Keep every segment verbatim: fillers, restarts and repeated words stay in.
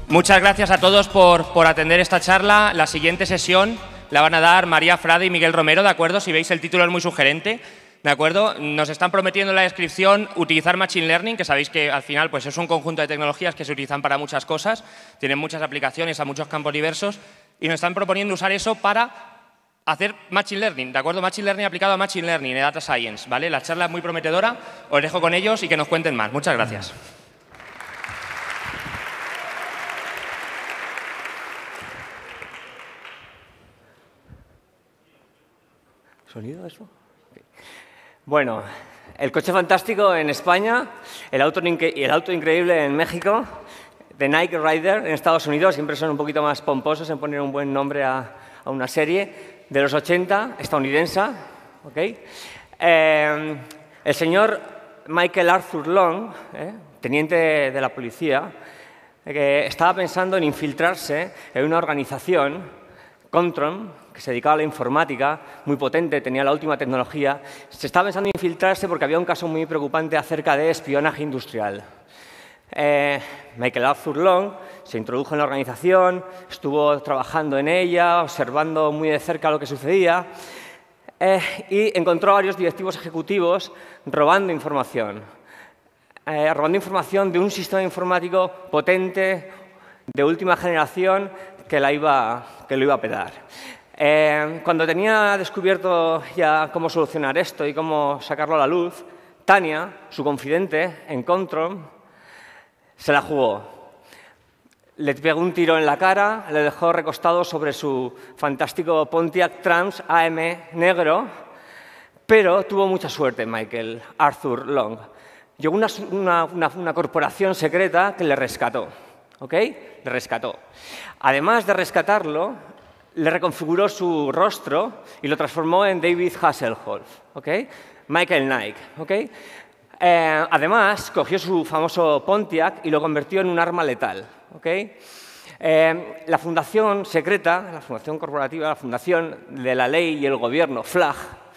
Muchas gracias a todos por, por atender esta charla. La siguiente sesión la van a dar María Frade y Miguel Romero, ¿de acuerdo? Si veis, el título es muy sugerente, ¿de acuerdo? Nos están prometiendo en la descripción utilizar Machine Learning, que sabéis que al final pues, es un conjunto de tecnologías que se utilizan para muchas cosas, tienen muchas aplicaciones a muchos campos diversos, y nos están proponiendo usar eso para hacer Machine Learning, ¿de acuerdo? Machine Learning aplicado a Machine Learning, en Data Science, ¿vale? La charla es muy prometedora, os dejo con ellos y que nos cuenten más. Muchas gracias. ¿Sonido eso? Bueno, el coche fantástico en España, el auto, y el auto increíble en México, The Knight Rider en Estados Unidos, siempre son un poquito más pomposos en poner un buen nombre a, a una serie, de los ochenta, estadounidense, ¿ok? Eh, el señor Michael Arthur Long, eh, teniente de la policía, eh, que estaba pensando en infiltrarse en una organización, Contron, que se dedicaba a la informática, muy potente, tenía la última tecnología. Se estaba pensando en infiltrarse porque había un caso muy preocupante acerca de espionaje industrial. Eh, Michael Arthur Long se introdujo en la organización, estuvo trabajando en ella, observando muy de cerca lo que sucedía eh, y encontró a varios directivos ejecutivos robando información. Eh, robando información de un sistema informático potente, de última generación, que, la iba, que lo iba a petar. Eh, cuando tenía descubierto ya cómo solucionar esto y cómo sacarlo a la luz, Tania, su confidente en Contron, se la jugó. Le pegó un tiro en la cara, le dejó recostado sobre su fantástico Pontiac Trans A M negro, pero tuvo mucha suerte Michael Arthur Long. Llegó una, una, una, una corporación secreta que le rescató. ¿Ok? Le rescató. Además de rescatarlo, le reconfiguró su rostro y lo transformó en David Hasselhoff, ¿ok? Michael Knight, ¿ok? Eh, además, cogió su famoso Pontiac y lo convirtió en un arma letal, ¿ok? Eh, la fundación secreta, la fundación corporativa, la fundación de la ley y el gobierno, FLAG,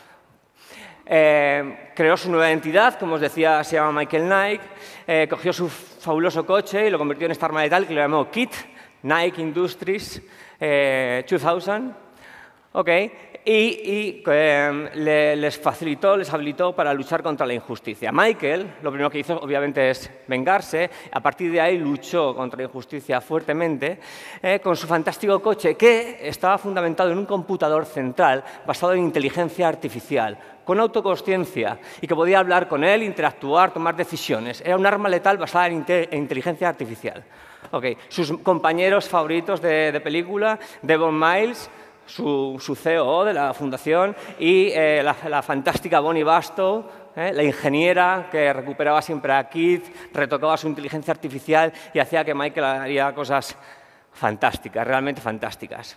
eh, creó su nueva entidad, como os decía, se llama Michael Knight, eh, cogió su fabuloso coche y lo convirtió en esta arma letal que lo llamó KIT, Nike Industries eh, dos mil, okay, y, y eh, le, les facilitó, les habilitó para luchar contra la injusticia. Michael, lo primero que hizo, obviamente, es vengarse. A partir de ahí luchó contra la injusticia fuertemente eh, con su fantástico coche, que estaba fundamentado en un computador central basado en inteligencia artificial, con autoconsciencia, y que podía hablar con él, interactuar, tomar decisiones. Era un arma letal basada en, en inteligencia artificial. Okay. Sus compañeros favoritos de, de película, Devon Miles, su, su C O O de la fundación, y eh, la, la fantástica Bonnie Bastow, eh, la ingeniera que recuperaba siempre a Keith, retocaba su inteligencia artificial y hacía que Michael haría cosas fantásticas, realmente fantásticas.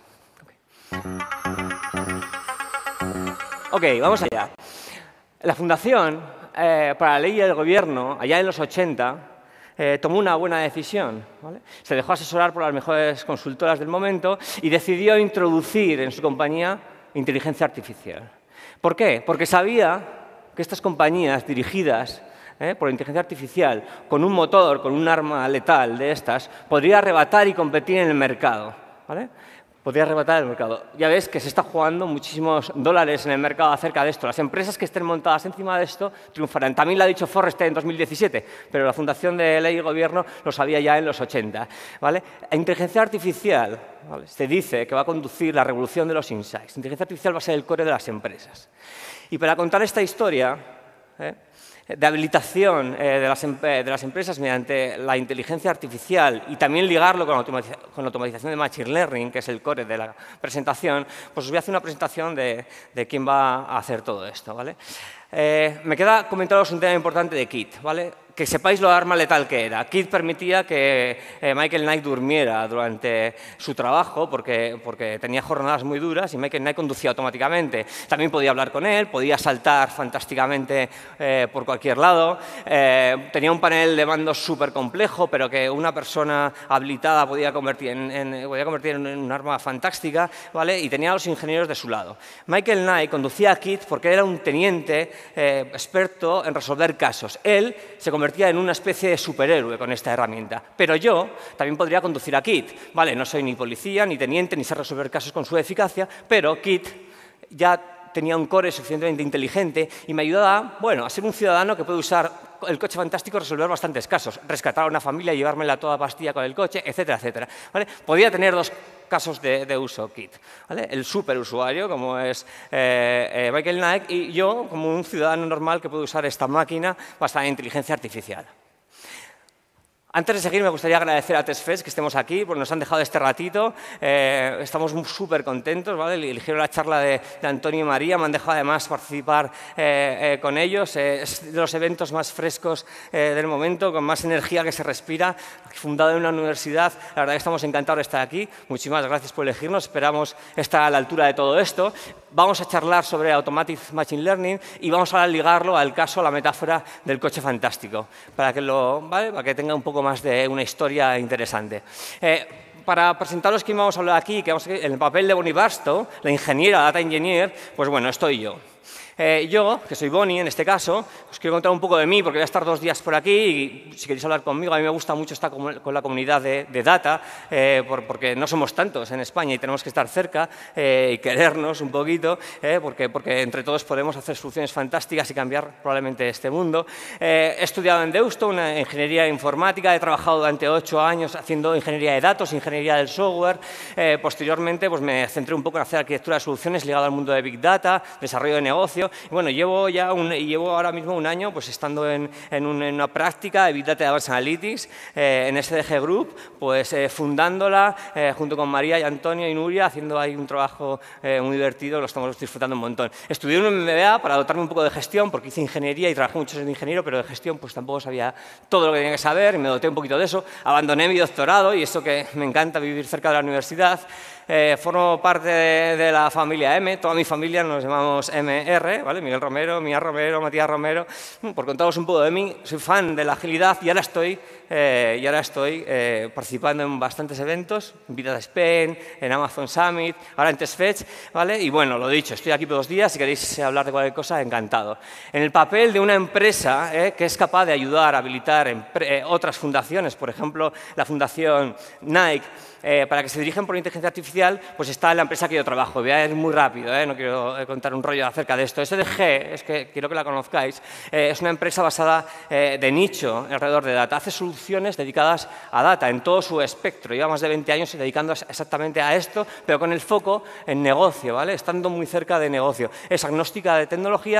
Ok, okay, vamos allá. La fundación eh, para la ley y el gobierno, allá en los ochenta, Eh, tomó una buena decisión, ¿vale? Se dejó asesorar por las mejores consultoras del momento y decidió introducir en su compañía inteligencia artificial. ¿Por qué? Porque sabía que estas compañías dirigidas eh, por inteligencia artificial, con un motor, con un arma letal de estas, podría arrebatar y competir en el mercado, ¿vale? Podría arrebatar el mercado. Ya ves que se está jugando muchísimos dólares en el mercado acerca de esto. Las empresas que estén montadas encima de esto triunfarán. También lo ha dicho Forrester en dos mil diecisiete, pero la Fundación de Ley y Gobierno lo sabía ya en los ochenta. ¿Vale? La inteligencia artificial, ¿vale? Se dice que va a conducir la revolución de los insights. La inteligencia artificial va a ser el core de las empresas. Y para contar esta historia ¿eh? de habilitación eh, de, las de las empresas mediante la inteligencia artificial y también ligarlo con la, automatiza con la automatización de Machine Learning, que es el core de la presentación, pues os voy a hacer una presentación de, de quién va a hacer todo esto, ¿vale? Eh, me queda comentaros un tema importante de KIT, ¿vale? Que sepáis lo arma letal que era. KIT permitía que eh, Michael Knight durmiera durante su trabajo porque, porque tenía jornadas muy duras y Michael Knight conducía automáticamente. También podía hablar con él, podía saltar fantásticamente eh, por cualquier lado. Eh, tenía un panel de mandos súper complejo, pero que una persona habilitada podía convertir en, en, podía convertir en un arma fantástica, ¿vale? Y tenía a los ingenieros de su lado. Michael Knight conducía a KIT porque era un teniente eh, experto en resolver casos. Él se convertía convertía en una especie de superhéroe con esta herramienta. Pero yo también podría conducir a Kit. Vale, no soy ni policía, ni teniente, ni sé resolver casos con su eficacia, pero Kit ya tenía un core suficientemente inteligente y me ayudaba, bueno, a ser un ciudadano que puede usar el coche fantástico, resolver bastantes casos, rescatar a una familia, llevármela a toda pastilla con el coche, etcétera, etcétera. ¿Vale? Podía tener dos casos de, de uso Kit. ¿Vale? El superusuario, como es eh, eh, Michael Knight, y yo, como un ciudadano normal que puede usar esta máquina basada en inteligencia artificial. Antes de seguir, me gustaría agradecer a TestFest que estemos aquí, porque nos han dejado este ratito. Eh, estamos súper contentos, ¿vale? Eligieron la charla de, de Antonio y María, me han dejado además participar eh, eh, con ellos. Eh, es de los eventos más frescos eh, del momento, con más energía que se respira. Fundado en una universidad, la verdad que estamos encantados de estar aquí. Muchísimas gracias por elegirnos, esperamos estar a la altura de todo esto. Vamos a charlar sobre Automatic Machine Learning y vamos a ligarlo al caso, a la metáfora del coche fantástico, para que, lo, ¿vale? para que tenga un poco más de una historia interesante. Eh, para presentaros quién vamos a hablar aquí, que vamos a, en el papel de Bonnie Barstow, la ingeniera, data engineer, pues bueno, estoy yo. Eh, yo, que soy Bonnie en este caso, os quiero contar un poco de mí porque voy a estar dos días por aquí y si queréis hablar conmigo, a mí me gusta mucho estar con, con la comunidad de, de data eh, por, porque no somos tantos en España y tenemos que estar cerca eh, y querernos un poquito eh, porque, porque entre todos podemos hacer soluciones fantásticas y cambiar probablemente este mundo. Eh, he estudiado en Deusto una ingeniería informática, he trabajado durante ocho años haciendo ingeniería de datos, ingeniería del software. Eh, posteriormente pues me centré un poco en hacer arquitectura de soluciones ligado al mundo de Big Data, desarrollo de negocio. Y bueno, llevo ya un, llevo ahora mismo un año pues estando en, en, un, en una práctica de Big Data y Advanced Analytics eh, en S D G Group, pues eh, fundándola eh, junto con María y Antonio y Nuria, haciendo ahí un trabajo eh, muy divertido, lo estamos disfrutando un montón. Estudié un M B A para dotarme un poco de gestión, porque hice ingeniería y trabajé mucho en ingeniero, pero de gestión pues tampoco sabía todo lo que tenía que saber y me doté un poquito de eso. Abandoné mi doctorado y eso que me encanta vivir cerca de la universidad. Eh, formo parte de, de la familia M, toda mi familia nos llamamos M R, ¿vale? Miguel Romero, Mía Romero, Matías Romero. Por contaros un poco de mí, soy fan de la agilidad y ahora estoy, eh, y ahora estoy eh, participando en bastantes eventos, en Big Data Spain, en Amazon Summit, ahora en TestFest, ¿vale? Y bueno, lo dicho, estoy aquí por dos días, si queréis hablar de cualquier cosa, encantado. En el papel de una empresa eh, que es capaz de ayudar a habilitar eh, otras fundaciones, por ejemplo, la fundación Nike, Eh, para que se dirijan por inteligencia artificial, pues está la empresa que yo trabajo. Voy a ir muy rápido, ¿eh? No quiero contar un rollo acerca de esto. S D G, es que quiero que la conozcáis, eh, es una empresa basada eh, de nicho alrededor de data. Hace soluciones dedicadas a data en todo su espectro. Lleva más de veinte años dedicando exactamente a esto, pero con el foco en negocio, ¿vale? Estando muy cerca de negocio. Es agnóstica de tecnología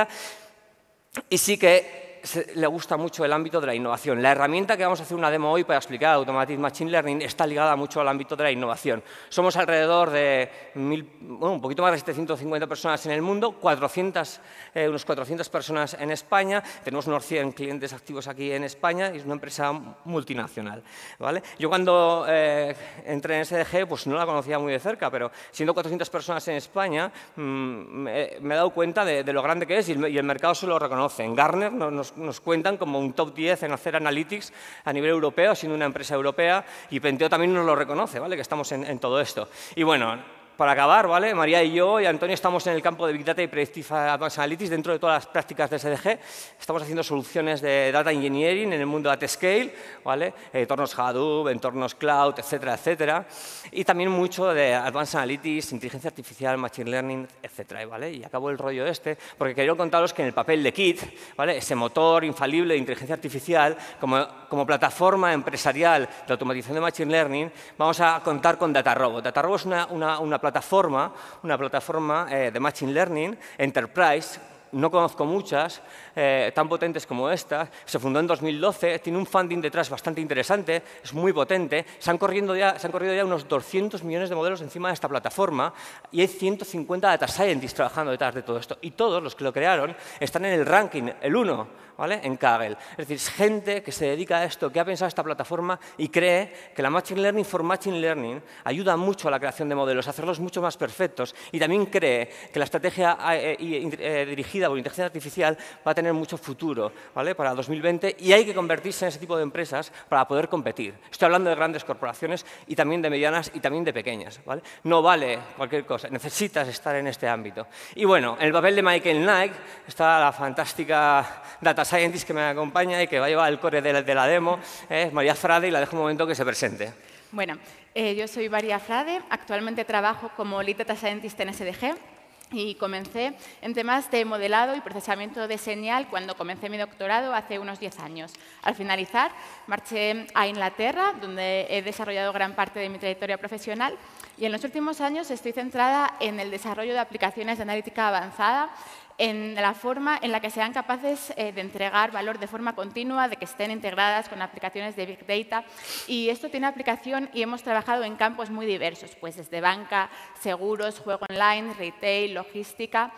y sí que le gusta mucho el ámbito de la innovación. La herramienta que vamos a hacer una demo hoy para explicar Automatic Machine Learning está ligada mucho al ámbito de la innovación. Somos alrededor de mil, bueno, un poquito más de setecientas cincuenta personas en el mundo, cuatrocientas, eh, unos cuatrocientas personas en España, tenemos unos cien clientes activos aquí en España y es una empresa multinacional, ¿vale? Yo cuando eh, entré en S D G pues no la conocía muy de cerca, pero siendo cuatrocientas personas en España mmm, me, me he dado cuenta de, de lo grande que es y el, y el mercado se lo reconoce. En Gartner nos nos cuentan como un top diez en hacer analytics a nivel europeo, siendo una empresa europea, y Penteo también nos lo reconoce, ¿vale? Que estamos en, en todo esto. Y bueno, para acabar, ¿vale? María y yo y Antonio estamos en el campo de Big Data y Predictive Advanced Analytics dentro de todas las prácticas de S D G. Estamos haciendo soluciones de Data Engineering en el mundo de AtScale, ¿vale? Entornos Hadoop, entornos Cloud, etcétera, etcétera. Y también mucho de Advanced Analytics, inteligencia artificial, Machine Learning, etcétera, ¿vale? Y acabo el rollo este porque quería contaros que en el papel de Kit, ¿vale? Ese motor infalible de inteligencia artificial, como, como plataforma empresarial de automatización de Machine Learning, vamos a contar con DataRobot. DataRobot es una, una, una plataforma, una plataforma eh, de Machine Learning Enterprise. No conozco muchas eh, tan potentes como esta. Se fundó en dos mil doce, tiene un funding detrás bastante interesante, es muy potente. Se han, corriendo ya, se han corrido ya unos doscientos millones de modelos encima de esta plataforma y hay ciento cincuenta data scientists trabajando detrás de todo esto. Y todos los que lo crearon están en el ranking, el uno, ¿vale? En Kaggle. Es decir, es gente que se dedica a esto, que ha pensado esta plataforma y cree que la Machine Learning for Machine Learning ayuda mucho a la creación de modelos, a hacerlos mucho más perfectos y también cree que la estrategia eh, eh, dirigida dirigida por inteligencia artificial va a tener mucho futuro, ¿vale? Para dos mil veinte, y hay que convertirse en ese tipo de empresas para poder competir. Estoy hablando de grandes corporaciones y también de medianas y también de pequeñas, ¿vale? No vale cualquier cosa, necesitas estar en este ámbito. Y bueno, en el papel de Michael Knight está la fantástica data scientist que me acompaña y que va a llevar el core de la, de la demo, ¿eh? María Frade, y la dejo un momento que se presente. Bueno, eh, yo soy María Frade, actualmente trabajo como Lead Data Scientist en S D G y comencé en temas de modelado y procesamiento de señal cuando comencé mi doctorado hace unos diez años. Al finalizar, marché a Inglaterra, donde he desarrollado gran parte de mi trayectoria profesional, y en los últimos años estoy centrada en el desarrollo de aplicaciones de analítica avanzada, en la forma en la que sean capaces eh, de entregar valor de forma continua, de que estén integradas con aplicaciones de Big Data. Y esto tiene aplicación y hemos trabajado en campos muy diversos, pues desde banca, seguros, juego online, retail, logística,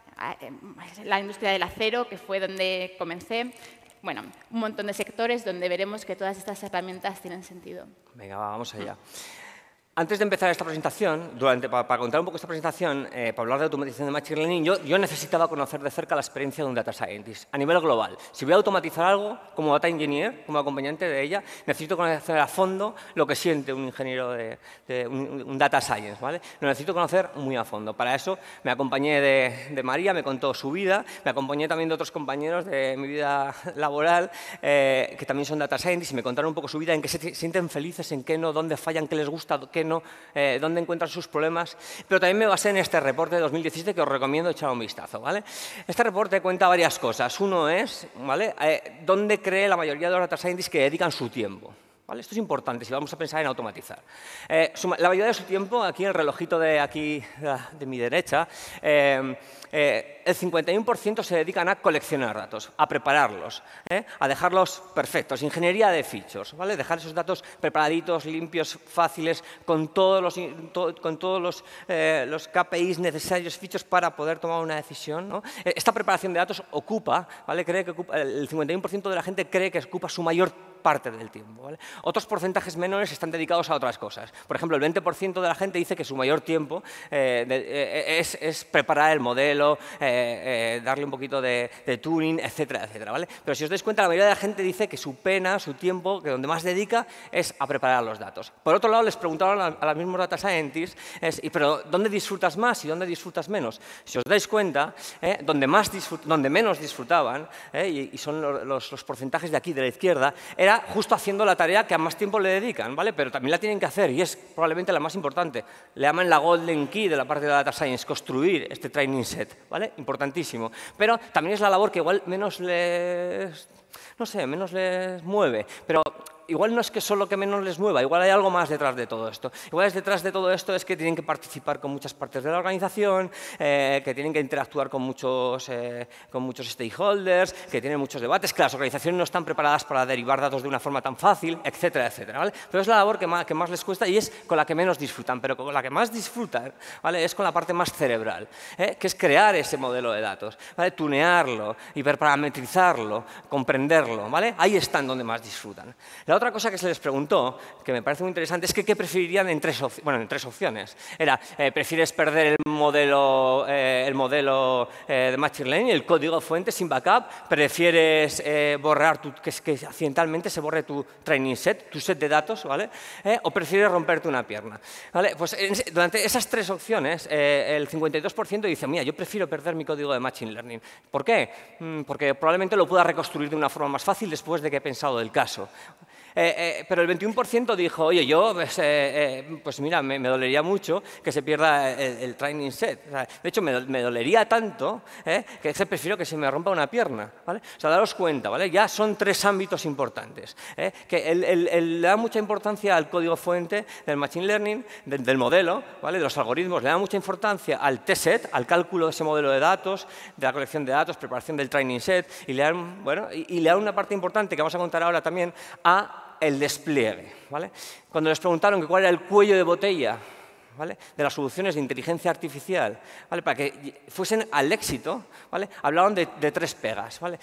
la industria del acero, que fue donde comencé. Bueno, un montón de sectores donde veremos que todas estas herramientas tienen sentido. Venga, vamos allá. Antes de empezar esta presentación, durante, para, para contar un poco esta presentación, eh, para hablar de automatización de Machine Learning, yo, yo necesitaba conocer de cerca la experiencia de un Data Scientist a nivel global. Si voy a automatizar algo, como Data Engineer, como acompañante de ella, necesito conocer a fondo lo que siente un ingeniero de, de un, un Data Science, ¿vale? Lo necesito conocer muy a fondo. Para eso me acompañé de, de María, me contó su vida, me acompañé también de otros compañeros de mi vida laboral, eh, que también son Data Scientists, y me contaron un poco su vida, en qué se sienten felices, en qué no, dónde fallan, qué les gusta, qué no, eh, dónde encuentran sus problemas, pero también me basé en este reporte de dos mil diecisiete que os recomiendo echar un vistazo, ¿vale? Este reporte cuenta varias cosas. Uno es, ¿vale?, eh, dónde cree la mayoría de los data scientists que dedican su tiempo. ¿Vale? Esto es importante si vamos a pensar en automatizar. Eh, su, la mayoría de su tiempo, aquí el relojito de aquí de, de mi derecha, eh, eh, el cincuenta y uno por ciento se dedican a coleccionar datos, a prepararlos, ¿eh? A dejarlos perfectos, ingeniería de features, ¿vale? Dejar esos datos preparaditos, limpios, fáciles, con todos los, to, con todos los, eh, los K P Is necesarios, features para poder tomar una decisión, ¿no? Esta preparación de datos ocupa, ¿vale? Cree que ocupa, el cincuenta y uno por ciento de la gente cree que ocupa su mayor parte del tiempo, ¿vale? Otros porcentajes menores están dedicados a otras cosas. Por ejemplo, el veinte por ciento de la gente dice que su mayor tiempo eh, de, eh, es, es preparar el modelo, eh, eh, darle un poquito de, de tuning, etcétera, etcétera, ¿vale? Pero si os dais cuenta, la mayoría de la gente dice que su pena, su tiempo, que donde más dedica es a preparar los datos. Por otro lado, les preguntaron a, a los mismos data scientists, es, y, pero ¿dónde disfrutas más y dónde disfrutas menos? Si os dais cuenta, eh, donde, más donde menos disfrutaban, eh, y, y son los, los, los porcentajes de aquí, de la izquierda, era justo haciendo la tarea que a más tiempo le dedican, ¿vale? Pero también la tienen que hacer y es probablemente la más importante. Le llaman la golden key de la parte de la data science, construir este training set, ¿vale? Importantísimo. Pero también es la labor que igual menos les, no sé, menos les mueve, pero igual no es que solo que menos les mueva, igual hay algo más detrás de todo esto. Igual es detrás de todo esto es que tienen que participar con muchas partes de la organización, eh, que tienen que interactuar con muchos, eh, con muchos stakeholders, que tienen muchos debates, que las organizaciones no están preparadas para derivar datos de una forma tan fácil, etcétera, etcétera, ¿vale? Pero es la labor que más, que más les cuesta y es con la que menos disfrutan, pero con la que más disfrutan, ¿vale?, es con la parte más cerebral, ¿eh?, que es crear ese modelo de datos, ¿vale?, tunearlo, hiperparametrizarlo, comprenderlo, ¿vale? Ahí están donde más disfrutan. La otra cosa que se les preguntó, que me parece muy interesante, es que qué preferirían en tres, bueno, en tres opciones. Era, eh, ¿prefieres perder el modelo, eh, el modelo eh, de Machine Learning, el código fuente sin backup? ¿Prefieres eh, borrar, tu, que, que accidentalmente se borre tu training set, tu set de datos, ¿vale? Eh, ¿O prefieres romperte una pierna? ¿Vale? Pues en, durante esas tres opciones, eh, el cincuenta y dos por ciento dice, mira, yo prefiero perder mi código de Machine Learning. ¿Por qué? Mm, porque probablemente lo pueda reconstruir de una forma más fácil después de que he pensado del caso. Eh, eh, pero el veintiuno por ciento dijo, oye, yo, pues, eh, eh, pues mira, me, me dolería mucho que se pierda el, el training set. O sea, de hecho, me, me dolería tanto eh, que prefiero que se me rompa una pierna, ¿vale? O sea, daros cuenta, ¿vale? Ya son tres ámbitos importantes. ¿eh? Que el, el, el, le da mucha importancia al código fuente del Machine Learning, de, del modelo, ¿vale?, de los algoritmos. Le da mucha importancia al test set, al cálculo de ese modelo de datos, de la colección de datos, preparación del training set, y le dan, bueno, y, y le da una parte importante que vamos a contar ahora también a el despliegue, ¿vale? Cuando les preguntaron que cuál era el cuello de botella, ¿vale?, de las soluciones de inteligencia artificial, ¿vale?, para que fuesen al éxito, ¿vale?, hablaban de, de tres pegas, ¿vale?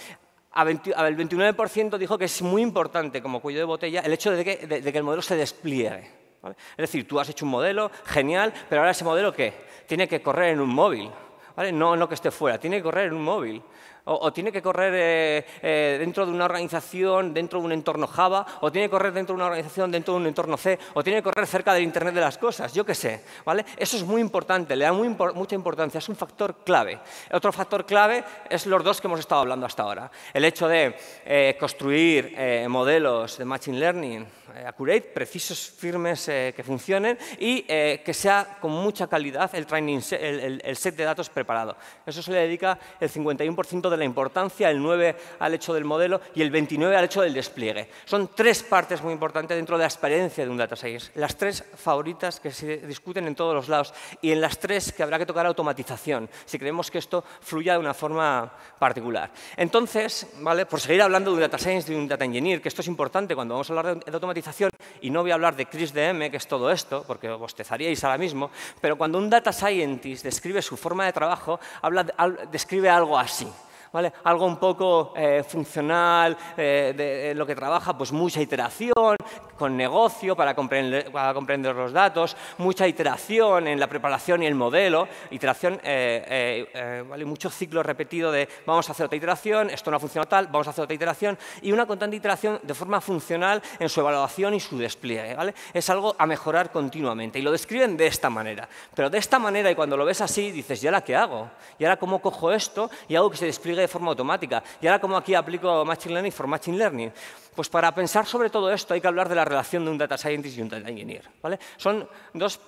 El veintinueve por ciento dijo que es muy importante como cuello de botella el hecho de que, de, de que el modelo se despliegue, ¿vale? Es decir, tú has hecho un modelo, genial, pero ahora ese modelo, ¿qué? Tiene que correr en un móvil, ¿vale? No, no que esté fuera, tiene que correr en un móvil. O, o tiene que correr eh, eh, dentro de una organización, dentro de un entorno Java, o tiene que correr dentro de una organización, dentro de un entorno C, o tiene que correr cerca del Internet de las cosas, yo qué sé, ¿vale? Eso es muy importante, le da muy impor mucha importancia, es un factor clave. Otro factor clave es los dos que hemos estado hablando hasta ahora. El hecho de eh, construir eh, modelos de Machine Learning eh, accurate, precisos, firmes, eh, que funcionen y eh, que sea con mucha calidad el, training set, el, el, el set de datos preparado. Eso se le dedica el cincuenta y uno por ciento de la importancia, el nueve por ciento al hecho del modelo y el veintinueve por ciento al hecho del despliegue. Son tres partes muy importantes dentro de la experiencia de un data science. Las tres favoritas que se discuten en todos los lados y en las tres que habrá que tocar automatización, si queremos que esto fluya de una forma particular. Entonces, ¿vale? Por seguir hablando de un data science, de un data engineer, que esto es importante cuando vamos a hablar de, de automatización, y no voy a hablar de Chris D M, que es todo esto, porque bostezaríais ahora mismo, pero cuando un data scientist describe su forma de trabajo, habla de, describe algo así. ¿Vale? Algo un poco eh, funcional, eh, de, de lo que trabaja, pues mucha iteración con negocio para comprender, para comprender los datos, mucha iteración en la preparación y el modelo, iteración, eh, eh, eh, ¿vale? Mucho ciclo repetido de vamos a hacer otra iteración, esto no ha funcionado tal, vamos a hacer otra iteración y una constante iteración de forma funcional en su evaluación y su despliegue, ¿vale? Es algo a mejorar continuamente y lo describen de esta manera, pero de esta manera y cuando lo ves así dices, ¿y ahora qué hago? ¿Y ahora cómo cojo esto y hago que se despliegue de forma automática? ¿Y ahora cómo aquí aplico Machine Learning for Machine Learning? Pues para pensar sobre todo esto hay que hablar de la relación de un Data Scientist y un Data Engineer, ¿vale? Son dos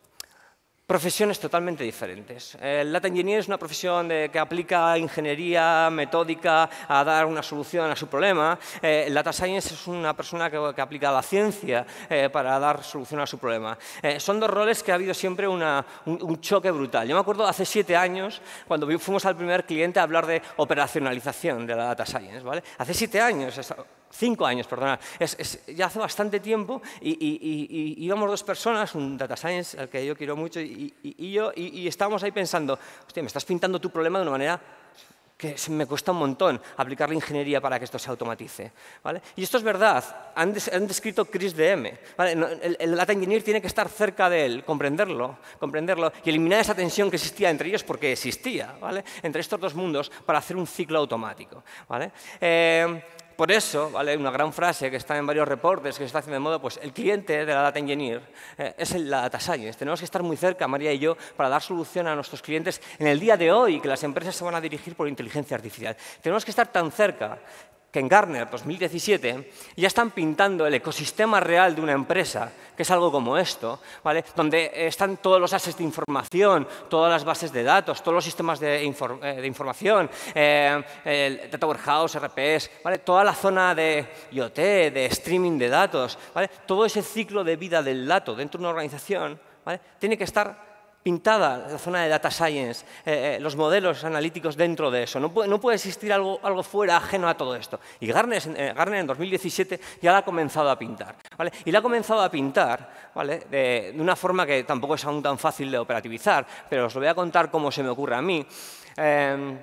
profesiones totalmente diferentes. El Data Engineer es una profesión de, que aplica ingeniería metódica a dar una solución a su problema. Eh, el Data Science es una persona que, que aplica la ciencia eh, para dar solución a su problema. Eh, son dos roles que ha habido siempre una, un, un choque brutal. Yo me acuerdo hace siete años, cuando fuimos al primer cliente a hablar de operacionalización de la Data Science, ¿vale? Hace siete años, cinco años, perdonad, es, es, ya hace bastante tiempo y, y, y, y íbamos dos personas, un Data Science al que yo quiero mucho y, y, y yo, y, y estábamos ahí pensando, hostia, me estás pintando tu problema de una manera que me cuesta un montón aplicar la ingeniería para que esto se automatice, ¿vale? Y esto es verdad, han, des, han descrito Chris D M, ¿vale? el, el Data Engineer tiene que estar cerca de él, comprenderlo, comprenderlo y eliminar esa tensión que existía entre ellos porque existía, ¿vale? Entre estos dos mundos para hacer un ciclo automático, ¿vale? Eh, Por eso, ¿vale? Una gran frase que está en varios reportes que se está haciendo de moda, pues el cliente de la Data Engineer eh, es el, la Data Science. Tenemos que estar muy cerca, María y yo, para dar solución a nuestros clientes en el día de hoy, que las empresas se van a dirigir por inteligencia artificial. Tenemos que estar tan cerca que en Gartner dos mil diecisiete ya están pintando el ecosistema real de una empresa, que es algo como esto, ¿vale? Donde están todos los assets de información, todas las bases de datos, todos los sistemas de, infor de información, eh, el Data Warehouse, R P S, ¿vale? Toda la zona de I O T, de streaming de datos, ¿vale? Todo ese ciclo de vida del dato dentro de una organización, ¿vale? Tiene que estar pintada la zona de Data Science, eh, eh, los modelos analíticos dentro de eso. No puede, no puede existir algo, algo fuera, ajeno a todo esto. Y Gartner, eh, Gartner en dos mil diecisiete ya la ha comenzado a pintar, ¿vale? Y la ha comenzado a pintar, ¿vale? de, de una forma que tampoco es aún tan fácil de operativizar, pero os lo voy a contar como se me ocurre a mí, eh,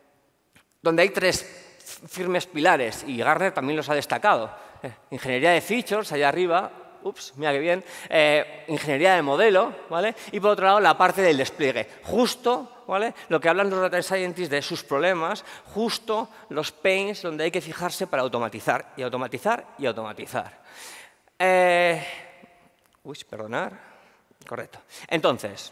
donde hay tres firmes pilares, y Gartner también los ha destacado. Eh, ingeniería de features, allá arriba. Ups, mira qué bien, eh, ingeniería de modelo, ¿vale? Y por otro lado, la parte del despliegue. Justo, ¿vale? Lo que hablan los data scientists de sus problemas, justo los pains donde hay que fijarse para automatizar, y automatizar, y automatizar. Eh, uy, perdonar. Correcto. Entonces,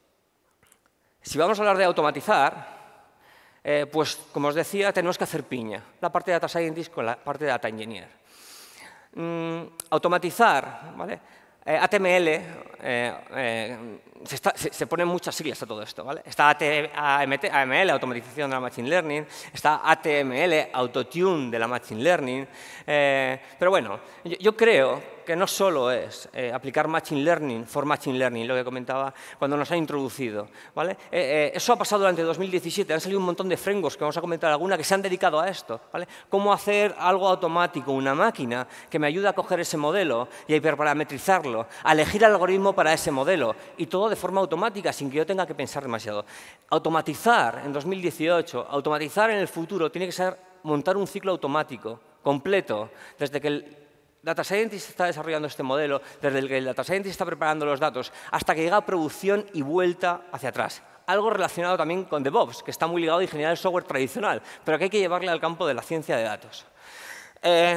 si vamos a hablar de automatizar, eh, pues, como os decía, tenemos que hacer piña. La parte de data scientist con la parte de data engineer. Mm, automatizar, ¿vale? Eh, H T M L, eh, eh, se, está, se, se ponen muchas siglas a todo esto, ¿vale? Está A M L, automatización de la Machine Learning, está H T M L, autotune de la Machine Learning, eh, pero bueno, yo, yo creo que no solo es eh, aplicar Machine Learning for Machine Learning, lo que comentaba cuando nos ha introducido, ¿vale? Eh, eh, eso ha pasado durante dos mil diecisiete, han salido un montón de frameworks, que vamos a comentar alguna, que se han dedicado a esto, ¿vale? Cómo hacer algo automático, una máquina que me ayude a coger ese modelo y a hiperparametrizarlo, a elegir el algoritmo para ese modelo, y todo de forma automática, sin que yo tenga que pensar demasiado. Automatizar en dos mil dieciocho, automatizar en el futuro, tiene que ser montar un ciclo automático, completo, desde que el Data Scientist está desarrollando este modelo, desde el que el Data Scientist está preparando los datos, hasta que llega a producción y vuelta hacia atrás. algo relacionado también con DevOps, que está muy ligado a ingeniería del software tradicional, pero que hay que llevarle al campo de la ciencia de datos. Eh,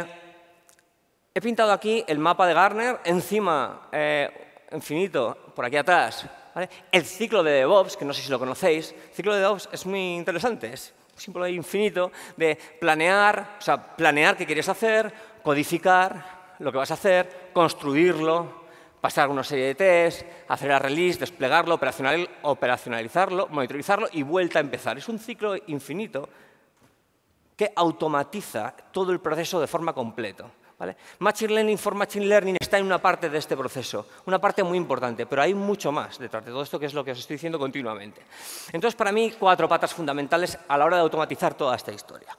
he pintado aquí el mapa de Gartner, encima, eh, infinito, por aquí atrás, ¿vale? El ciclo de DevOps, que no sé si lo conocéis. El ciclo de DevOps es muy interesante, es un símbolo infinito de planear, o sea, planear qué quieres hacer, codificar lo que vas a hacer, construirlo, pasar una serie de tests, hacer la release, desplegarlo, operacional, operacionalizarlo, monitorizarlo y vuelta a empezar. Es un ciclo infinito que automatiza todo el proceso de forma completa. ¿Vale? Machine Learning for Machine Learning está en una parte de este proceso, una parte muy importante, pero hay mucho más detrás de todo esto, que es lo que os estoy diciendo continuamente. Entonces, para mí, cuatro patas fundamentales a la hora de automatizar toda esta historia.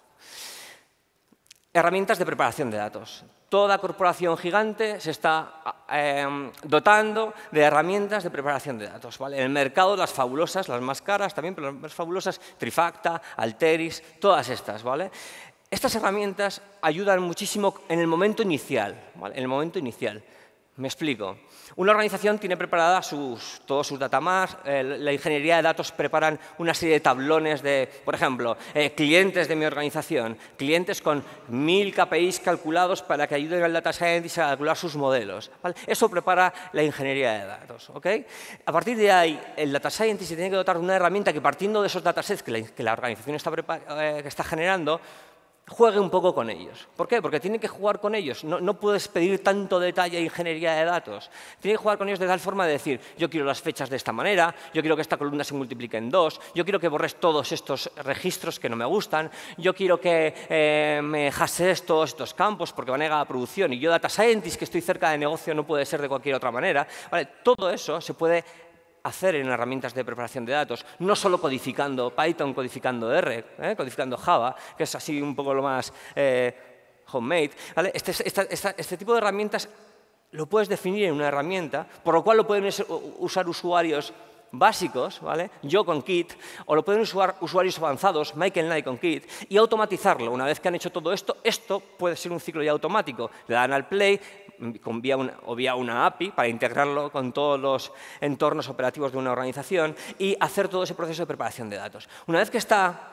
Herramientas de preparación de datos. Toda corporación gigante se está eh, dotando de herramientas de preparación de datos. ¿Vale? En el mercado, las fabulosas, las más caras también, pero las más fabulosas, Trifacta, Alteryx, todas estas. ¿Vale? Estas herramientas ayudan muchísimo en el momento inicial. ¿Vale? En el momento inicial. Me explico. Una organización tiene preparada sus, todos sus datamas, eh, la ingeniería de datos preparan una serie de tablones de, por ejemplo, eh, clientes de mi organización, clientes con mil K P Is calculados para que ayuden al data scientist a calcular sus modelos. ¿Vale? Eso prepara la ingeniería de datos. ¿Okay? A partir de ahí, el data scientist se tiene que dotar de una herramienta que, partiendo de esos datasets que la, que la organización está, eh, que está generando, juegue un poco con ellos. ¿Por qué? Porque tiene que jugar con ellos. No, no puedes pedir tanto detalle a ingeniería de datos. Tiene que jugar con ellos de tal forma de decir, yo quiero las fechas de esta manera, yo quiero que esta columna se multiplique en dos, yo quiero que borres todos estos registros que no me gustan, yo quiero que eh, me hashes todos estos campos porque van a llegar a producción y yo, data scientist, que estoy cerca de negocio, no puede ser de cualquier otra manera. ¿Vale? Todo eso se puede hacer en herramientas de preparación de datos, no solo codificando Python, codificando R, ¿eh? codificando Java, que es así un poco lo más eh, homemade. ¿Vale? Este, esta, esta, este tipo de herramientas lo puedes definir en una herramienta, por lo cual lo pueden usar usuarios básicos, ¿vale? Yo con Kit, o lo pueden usar usuarios avanzados, Michael Knight con Kit, y automatizarlo. Una vez que han hecho todo esto, esto puede ser un ciclo ya automático. Le dan al play, con vía una, o vía una A P I para integrarlo con todos los entornos operativos de una organización y hacer todo ese proceso de preparación de datos. Una vez que está,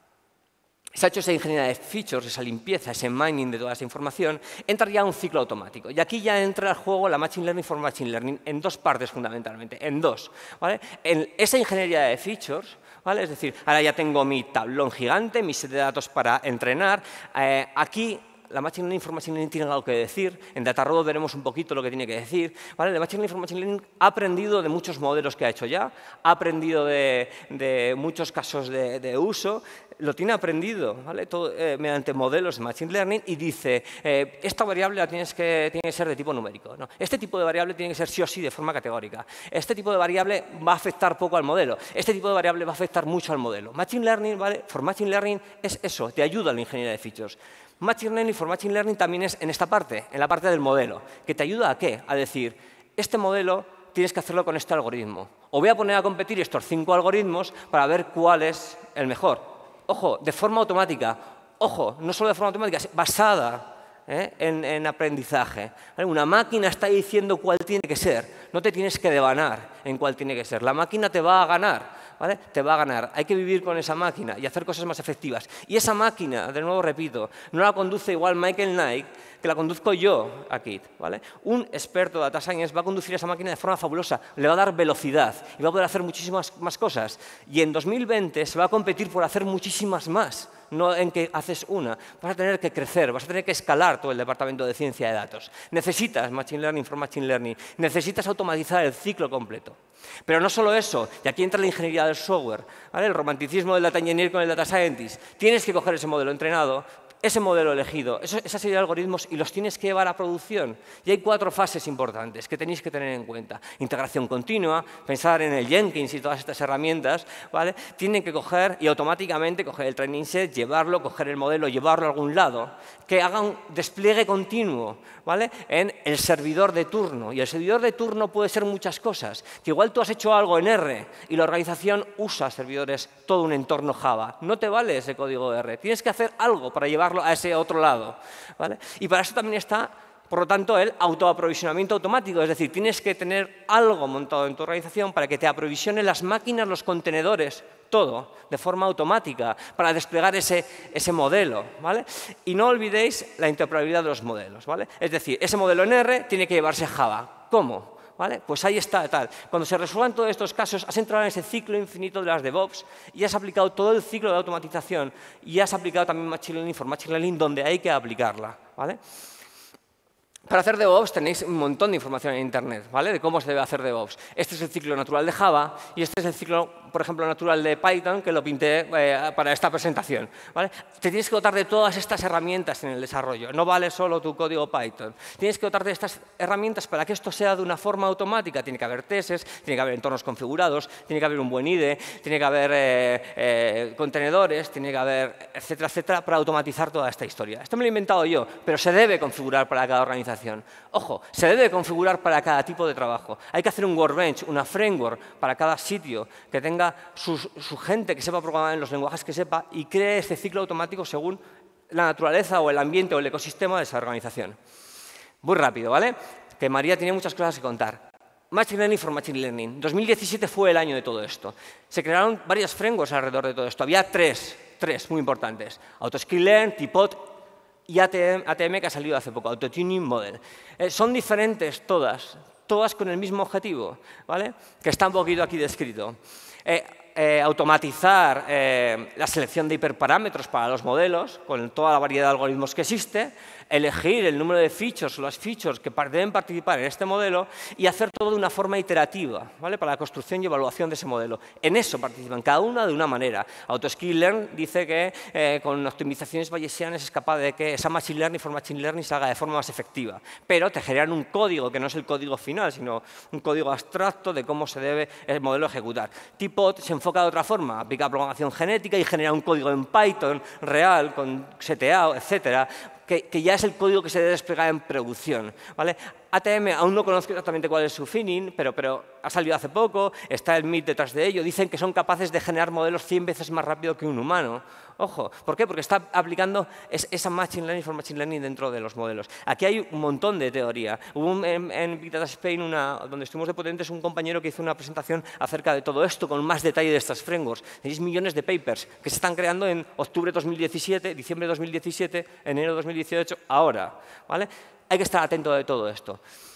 se ha hecho esa ingeniería de features, esa limpieza, ese mining de toda esa información, entra ya un ciclo automático. Y aquí ya entra al juego la Machine Learning for Machine Learning en dos partes fundamentalmente, en dos. ¿Vale? En esa ingeniería de features, ¿vale? Es decir, ahora ya tengo mi tablón gigante, mi set de datos para entrenar. Eh, aquí la Machine Learning for Machine Learning tiene algo que decir. En DataRobot veremos un poquito lo que tiene que decir. ¿Vale? La Machine Learning for Machine Learning ha aprendido de muchos modelos que ha hecho ya, ha aprendido de, de muchos casos de, de uso, lo tiene aprendido, ¿vale? Todo, eh, mediante modelos de Machine Learning y dice, eh, esta variable la tienes que, tiene que ser de tipo numérico. ¿No? Este tipo de variable tiene que ser sí o sí de forma categórica. Este tipo de variable va a afectar poco al modelo. Este tipo de variable va a afectar mucho al modelo. Machine Learning, ¿vale? For Machine Learning es eso, te ayuda a la ingeniería de features. Machine Learning for Machine Learning también es en esta parte, en la parte del modelo, que te ayuda a qué? A decir, este modelo tienes que hacerlo con este algoritmo. O voy a poner a competir estos cinco algoritmos para ver cuál es el mejor. Ojo, de forma automática. Ojo, no solo de forma automática, basada ¿eh? en, en aprendizaje. ¿Vale? Una máquina está diciendo cuál tiene que ser. No te tienes que devanar en cuál tiene que ser. La máquina te va a ganar. ¿Vale? Te va a ganar. Hay que vivir con esa máquina y hacer cosas más efectivas. Y esa máquina, de nuevo repito, no la conduce igual Michael Knight que la conduzco yo aquí. ¿Vale? Un experto de data science va a conducir esa máquina de forma fabulosa, le va a dar velocidad y va a poder hacer muchísimas más cosas. Y en dos mil veinte se va a competir por hacer muchísimas más, no en que haces una. Vas a tener que crecer, vas a tener que escalar todo el departamento de ciencia de datos. Necesitas Machine Learning for Machine Learning, necesitas automatizar el ciclo completo. Pero no solo eso, y aquí entra la ingeniería del software, ¿vale? El romanticismo del data engineer con el data scientist. Tienes que coger ese modelo entrenado, ese modelo elegido, eso, esa serie de algoritmos y los tienes que llevar a producción. Y hay cuatro fases importantes que tenéis que tener en cuenta. Integración continua, pensar en el Jenkins y todas estas herramientas, ¿vale? Tienen que coger y automáticamente coger el training set, llevarlo, coger el modelo, llevarlo a algún lado, que haga un despliegue continuo, ¿vale? En el servidor de turno. Y el servidor de turno puede ser muchas cosas. Que igual tú has hecho algo en R y la organización usa servidores, todo un entorno Java. No te vale ese código R. Tienes que hacer algo para llevarlo a ese otro lado, ¿vale? Y para eso también está Por lo tanto, el autoaprovisionamiento automático, es decir, tienes que tener algo montado en tu organización para que te aprovisione las máquinas, los contenedores, todo, de forma automática, para desplegar ese, ese modelo, ¿vale? Y no olvidéis la interoperabilidad de los modelos, ¿vale? Es decir, ese modelo en R tiene que llevarse Java. ¿Cómo? ¿Vale? Pues ahí está, tal. Cuando se resuelvan todos estos casos, has entrado en ese ciclo infinito de las DevOps y has aplicado todo el ciclo de automatización y has aplicado también Machine Learning for Machine Learning donde hay que aplicarla, ¿vale? Para hacer DevOps tenéis un montón de información en Internet, ¿vale? De cómo se debe hacer DevOps. Este es el ciclo natural de Java y este es el ciclo, por ejemplo, natural de Python, que lo pinté eh, para esta presentación, ¿vale? Te tienes que dotar de todas estas herramientas en el desarrollo. No vale solo tu código Python. Tienes que dotar de estas herramientas para que esto sea de una forma automática. Tiene que haber tests, tiene que haber entornos configurados, tiene que haber un buen I D E, tiene que haber eh, eh, contenedores, tiene que haber, etcétera, etcétera, para automatizar toda esta historia. Esto me lo he inventado yo, pero se debe configurar para cada organización. Ojo, se debe configurar para cada tipo de trabajo. Hay que hacer un workbench, una framework para cada sitio que tenga su, su gente que sepa programar en los lenguajes que sepa y cree este ciclo automático según la naturaleza o el ambiente o el ecosistema de esa organización. Muy rápido, ¿vale? Que María tiene muchas cosas que contar. Machine Learning for Machine Learning. dos mil diecisiete fue el año de todo esto. Se crearon varias frameworks alrededor de todo esto. Había tres, tres muy importantes. AutoSklearn, Teapot y A T M, que ha salido hace poco, Auto-Tuning Model. Eh, son diferentes todas, todas con el mismo objetivo, ¿vale? Que está un poquito aquí descrito. Eh, eh, automatizar eh, la selección de hiperparámetros para los modelos, con toda la variedad de algoritmos que existe, elegir el número de features o las features que deben participar en este modelo y hacer todo de una forma iterativa, ¿vale? Para la construcción y evaluación de ese modelo. En eso participan, cada una de una manera. AutoSklearn dice que eh, con optimizaciones bayesianas es capaz de que esa Machine Learning for Machine Learning se haga de forma más efectiva. Pero te generan un código que no es el código final, sino un código abstracto de cómo se debe el modelo ejecutar. Teapot se enfoca de otra forma, aplica programación genética y genera un código en Python real, con seteado, etcétera, Que, que ya es el código que se debe desplegar en producción, ¿vale? A T M aún no conozco exactamente cuál es su finning, pero, pero ha salido hace poco, está el M I T detrás de ello. Dicen que son capaces de generar modelos cien veces más rápido que un humano. Ojo, ¿por qué? Porque está aplicando es, esa Machine Learning for Machine Learning dentro de los modelos. Aquí hay un montón de teoría. Hubo un, en, en Big Data Spain, una, donde estuvimos de potentes, un compañero que hizo una presentación acerca de todo esto, con más detalle de estas frameworks. seis millones de papers que se están creando en octubre de dos mil diecisiete, diciembre de dos mil diecisiete, enero de dos mil dieciocho, ahora, ¿vale? Hay que estar atento de todo esto.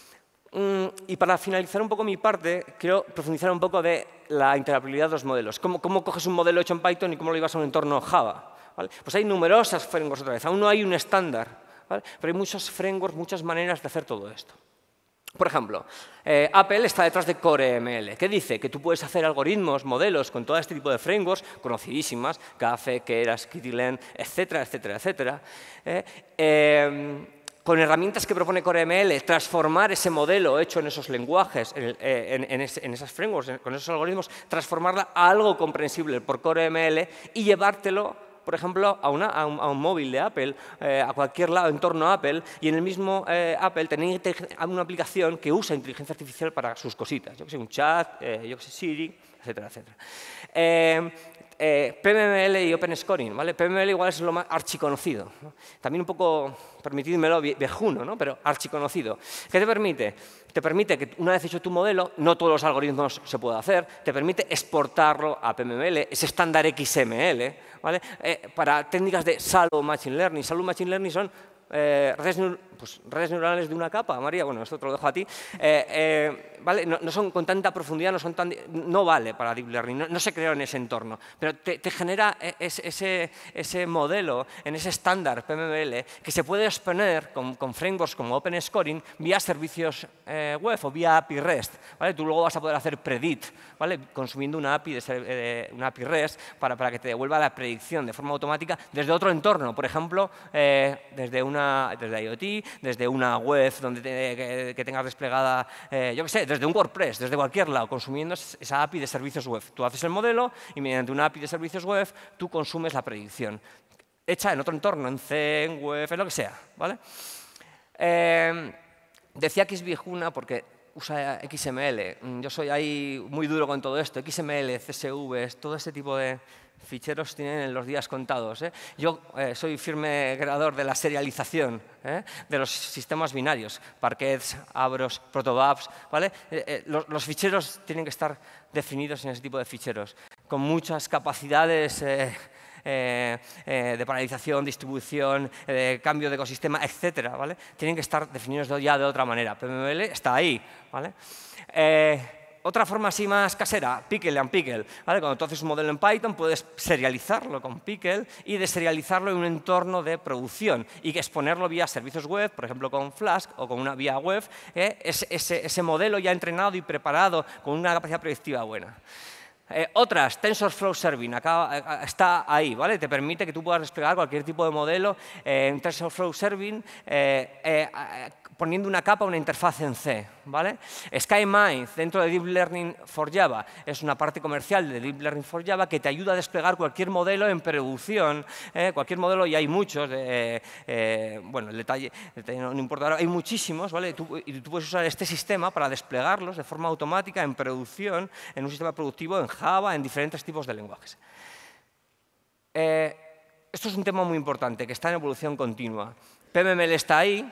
Mm, y para finalizar un poco mi parte, quiero profundizar un poco de la interoperabilidad de los modelos. ¿Cómo, cómo coges un modelo hecho en Python y cómo lo llevas a un entorno Java? ¿Vale? Pues hay numerosas frameworks otra vez. Aún no hay un estándar, ¿vale? Pero hay muchos frameworks, muchas maneras de hacer todo esto. Por ejemplo, eh, Apple está detrás de CoreML, que dice que tú puedes hacer algoritmos, modelos con todo este tipo de frameworks conocidísimas, C A F E, Keras, Skittilen, etcétera, etcétera, etcétera. Eh, eh, con herramientas que propone CoreML, transformar ese modelo hecho en esos lenguajes, en, en, en, es, en esas frameworks, en, con esos algoritmos, transformarla a algo comprensible por CoreML y llevártelo, por ejemplo, a, una, a, un, a un móvil de Apple, eh, a cualquier lado, entorno a Apple, y en el mismo eh, Apple tenéis una aplicación que usa inteligencia artificial para sus cositas. Yo que sé, un chat, eh, yo que sé, Siri, etcétera, etcétera. Eh, Eh, P M M L y Open Scoring, ¿vale? P M M L igual es lo más archiconocido, ¿no? También un poco, permitidmelo, viejuno, ¿no? Pero archiconocido. ¿Qué te permite? Te permite que una vez hecho tu modelo, no todos los algoritmos se pueden hacer, te permite exportarlo a P M M L, ese estándar X M L, ¿vale? Eh, para técnicas de Shallow Machine Learning. Shallow Machine Learning son eh, redes, pues, redes neuronales de una capa, María, bueno, esto te lo dejo a ti, eh, eh, ¿vale? No, no son con tanta profundidad, no, son tan, no vale para Deep Learning, no, no se creó en ese entorno, pero te, te genera ese, ese, ese modelo en ese estándar P M M L que se puede exponer con, con frameworks como Open Scoring vía servicios eh, web o vía A P I REST, ¿vale? Tú luego vas a poder hacer predict, ¿vale? Consumiendo una A P I, de, eh, una A P I REST para, para que te devuelva la predicción de forma automática desde otro entorno, por ejemplo, eh, desde, una, desde IoT, desde una web donde te, que, que tengas desplegada, eh, yo qué sé, desde un WordPress, desde cualquier lado, consumiendo esa A P I de servicios web. Tú haces el modelo y mediante una A P I de servicios web tú consumes la predicción, hecha en otro entorno, en C, en web, en lo que sea, ¿vale? Eh, decía que es viejuna porque usa X M L. Yo soy ahí muy duro con todo esto, X M L, C S V, todo ese tipo de, ficheros tienen los días contados. ¿eh? Yo eh, soy firme creador de la serialización ¿eh? de los sistemas binarios, Parquets, Abros, Protobufs. ¿vale? Eh, eh, los, los ficheros tienen que estar definidos en ese tipo de ficheros, con muchas capacidades eh, eh, eh, de paralización, distribución, eh, cambio de ecosistema, etcétera. ¿vale? Tienen que estar definidos ya de otra manera. P M L está ahí. ¿vale? Eh, Otra forma así más casera, Pickle and Pickle. ¿vale? Cuando tú haces un modelo en Python, puedes serializarlo con Pickle y deserializarlo en un entorno de producción y que exponerlo vía servicios web, por ejemplo con Flask o con una vía web, ¿eh? ese, ese, ese modelo ya entrenado y preparado con una capacidad predictiva buena. Eh, otras, TensorFlow Serving, acá, está ahí, ¿vale? Te permite que tú puedas desplegar cualquier tipo de modelo eh, en TensorFlow Serving eh, eh, eh, poniendo una capa, una interfaz en C. ¿vale? SkyMind, dentro de Deep Learning for Java, es una parte comercial de Deep Learning for Java que te ayuda a desplegar cualquier modelo en producción. ¿eh? Cualquier modelo, y hay muchos. Eh, eh, bueno, el detalle, el detalle no, no importa ahora, hay muchísimos. ¿vale? Tú, y tú puedes usar este sistema para desplegarlos de forma automática en producción, en un sistema productivo, en Java, en diferentes tipos de lenguajes. Eh, esto es un tema muy importante, que está en evolución continua. P M L está ahí.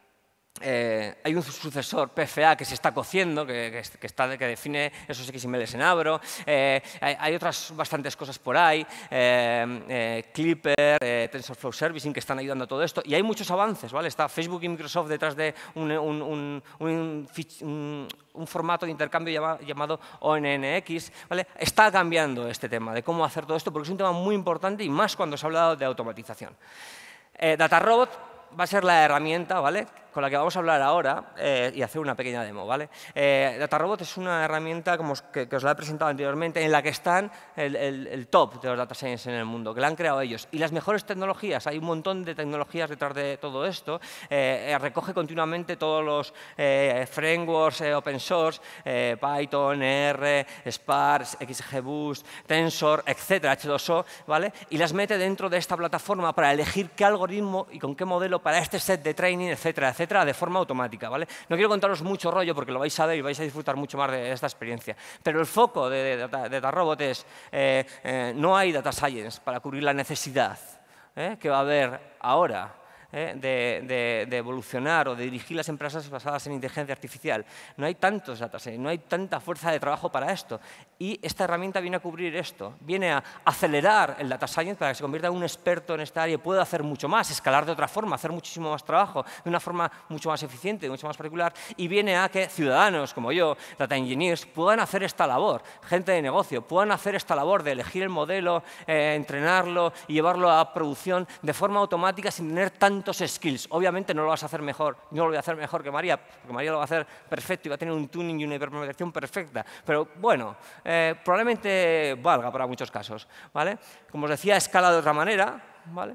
Eh, hay un sucesor, P F A, que se está cociendo, que, que, que, está, que define esos X M Ls en Abro. Eh, hay, hay otras bastantes cosas por ahí, eh, eh, Clipper, eh, TensorFlow Servicing, que están ayudando a todo esto. Y hay muchos avances, ¿vale? Está Facebook y Microsoft detrás de un, un, un, un, un, un formato de intercambio llama, llamado O N N X. ¿vale? Está cambiando este tema de cómo hacer todo esto, porque es un tema muy importante y más cuando se ha hablado de automatización. Eh, DataRobot va a ser la herramienta, ¿vale?, con la que vamos a hablar ahora eh, y hacer una pequeña demo. ¿vale? Eh, DataRobot es una herramienta como os, que, que os la he presentado anteriormente, en la que están el, el, el top de los data science en el mundo, que la han creado ellos. Y las mejores tecnologías, hay un montón de tecnologías detrás de todo esto, eh, recoge continuamente todos los eh, frameworks eh, open source, eh, Python, R, Spark, XGBoost, Tensor, etcétera, H dos O, ¿vale? Y las mete dentro de esta plataforma para elegir qué algoritmo y con qué modelo para este set de training, etcétera, etcétera, de forma automática. ¿vale? No quiero contaros mucho rollo porque lo vais a ver y vais a disfrutar mucho más de esta experiencia. Pero el foco de, de, de DataRobot es, eh, eh, no hay data science para cubrir la necesidad eh, que va a haber ahora eh, de, de, de evolucionar o de dirigir las empresas basadas en inteligencia artificial. No hay tantos data science, no hay tanta fuerza de trabajo para esto. Y esta herramienta viene a cubrir esto, viene a acelerar el data science para que se convierta en un experto en esta área y pueda hacer mucho más, escalar de otra forma, hacer muchísimo más trabajo, de una forma mucho más eficiente, mucho más particular, y viene a que ciudadanos como yo, data engineers, puedan hacer esta labor, gente de negocio, puedan hacer esta labor de elegir el modelo, eh, entrenarlo y llevarlo a producción de forma automática sin tener tantos skills. Obviamente no lo vas a hacer mejor, no lo voy a hacer mejor que María, porque María lo va a hacer perfecto y va a tener un tuning y una hiperparametrización perfecta, pero bueno, Eh, probablemente valga para muchos casos. ¿vale? Como os decía, escala de otra manera. ¿vale?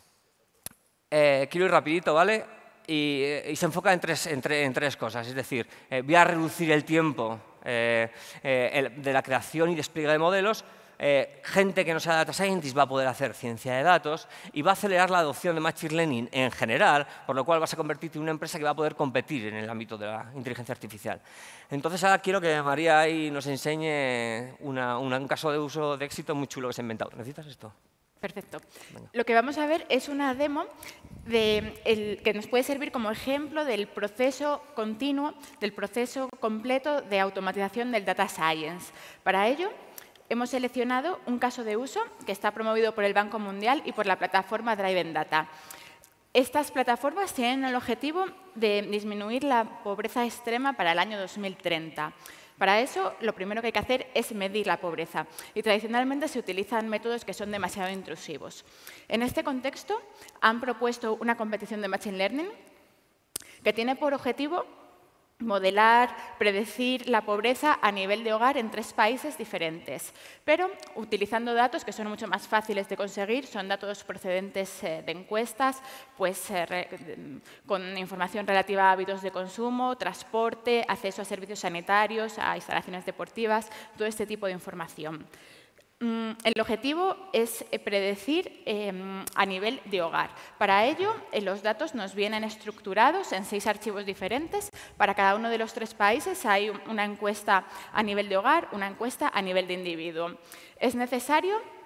Eh, quiero ir rapidito, ¿vale? Y, y se enfoca en tres, en, tre, en tres cosas. Es decir, eh, voy a reducir el tiempo eh, eh, el, de la creación y despliegue de modelos. Eh, gente que no sea data scientist va a poder hacer ciencia de datos y va a acelerar la adopción de machine learning en general, por lo cual vas a convertirte en una empresa que va a poder competir en el ámbito de la inteligencia artificial. Entonces ahora quiero que María ahí nos enseñe una, una, un caso de uso de éxito muy chulo que se ha inventado. ¿Necesitas esto? Perfecto. Venga. Lo que vamos a ver es una demo de el, que nos puede servir como ejemplo del proceso continuo, del proceso completo de automatización del data science. Para ello, hemos seleccionado un caso de uso que está promovido por el Banco Mundial y por la plataforma Driven Data. Estas plataformas tienen el objetivo de disminuir la pobreza extrema para el año dos mil treinta. Para eso, lo primero que hay que hacer es medir la pobreza. Y tradicionalmente se utilizan métodos que son demasiado intrusivos. En este contexto, han propuesto una competición de Machine Learning que tiene por objetivo modelar, predecir la pobreza a nivel de hogar en tres países diferentes, pero utilizando datos que son mucho más fáciles de conseguir, son datos procedentes de encuestas, pues eh, con información relativa a hábitos de consumo, transporte, acceso a servicios sanitarios, a instalaciones deportivas, todo este tipo de información. El objetivo es predecir eh, a nivel de hogar. Para ello, eh, los datos nos vienen estructurados en seis archivos diferentes. Para cada uno de los tres países hay una encuesta a nivel de hogar, una encuesta a nivel de individuo. Es necesario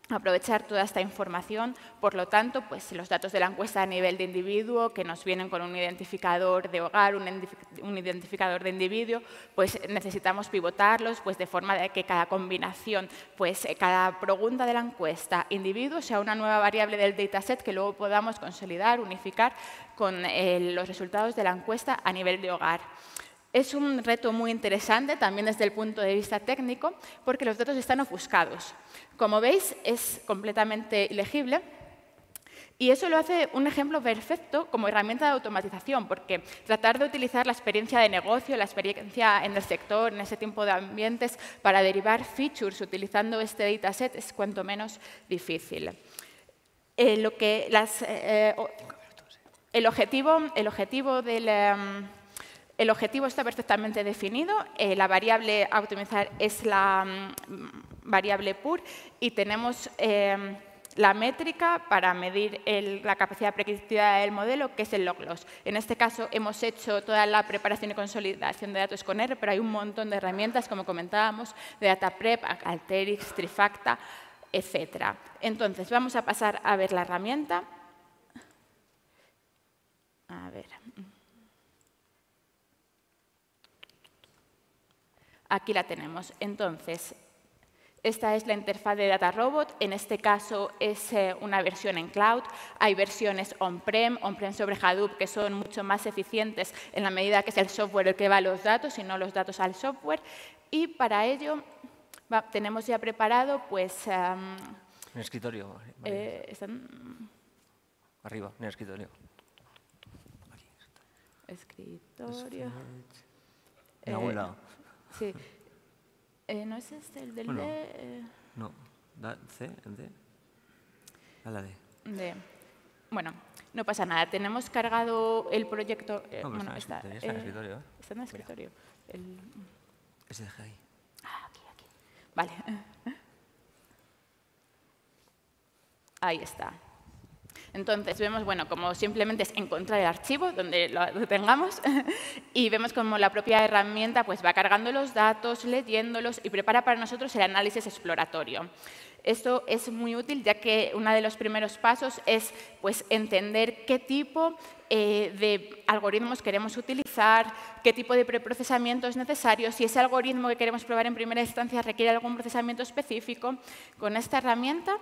aprovechar toda esta información. Por lo tanto, pues, los datos de la encuesta a nivel de individuo, que nos vienen con un identificador de hogar, un, un identificador de individuo, pues necesitamos pivotarlos pues, de forma de que cada combinación, pues, cada pregunta de la encuesta individuo sea una nueva variable del dataset que luego podamos consolidar, unificar con eh, los resultados de la encuesta a nivel de hogar. Es un reto muy interesante también desde el punto de vista técnico porque los datos están ofuscados. Como veis, es completamente ilegible y eso lo hace un ejemplo perfecto como herramienta de automatización porque tratar de utilizar la experiencia de negocio, la experiencia en el sector, en ese tipo de ambientes para derivar features utilizando este dataset es cuanto menos difícil. Eh, lo que las, eh, el, objetivo, el objetivo del... Um, El objetivo está perfectamente definido, eh, la variable a optimizar es la mm, variable P U R y tenemos eh, la métrica para medir el, la capacidad predictiva del modelo, que es el log loss. En este caso hemos hecho toda la preparación y consolidación de datos con R, pero hay un montón de herramientas, como comentábamos, de DataPrep, Alteryx, Trifacta, etcétera. Entonces, vamos a pasar a ver la herramienta. A ver... Aquí la tenemos. Entonces, esta es la interfaz de DataRobot. En este caso es eh, una versión en cloud. Hay versiones on-prem, on-prem sobre Hadoop, que son mucho más eficientes en la medida que es el software el que va a los datos y no los datos al software. Y para ello va, tenemos ya preparado, pues... Um, en el escritorio. Eh, están... Arriba, en el escritorio. Aquí. Escritorio. En algún eh, lado. Sí. Eh, ¿No es este el del bueno, D? Eh... No. Da C, el D. A la D. D. Bueno, no pasa nada. Tenemos cargado el proyecto... Eh, no, bueno, está, está, está en el eh, escritorio. ¿eh? Está en el escritorio. El... Ese deja ahí. Ah, aquí, aquí. Vale. Ahí está. Entonces, vemos, bueno, como simplemente es encontrar el archivo donde lo tengamos y vemos como la propia herramienta pues, va cargando los datos, leyéndolos y prepara para nosotros el análisis exploratorio. Esto es muy útil ya que uno de los primeros pasos es pues, entender qué tipo eh, de algoritmos queremos utilizar, qué tipo de preprocesamiento es necesario, si ese algoritmo que queremos probar en primera instancia requiere algún procesamiento específico. Con esta herramienta